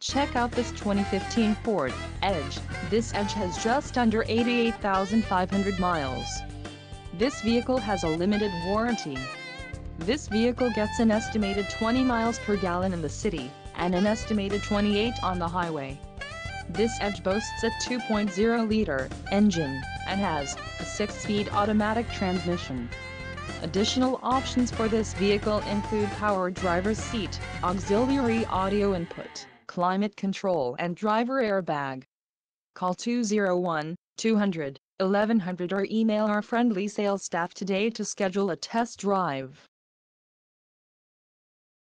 Check out this 2015 Ford Edge. This Edge has just under 88,500 miles. This vehicle has a limited warranty. This vehicle gets an estimated 20 miles per gallon in the city, and an estimated 28 on the highway. This Edge boasts a 2.0-liter engine, and has a 6-speed automatic transmission. Additional options for this vehicle include power driver's seat, auxiliary audio input, climate control and driver airbag. Call 201-200-1100 or email our friendly sales staff today to schedule a test drive.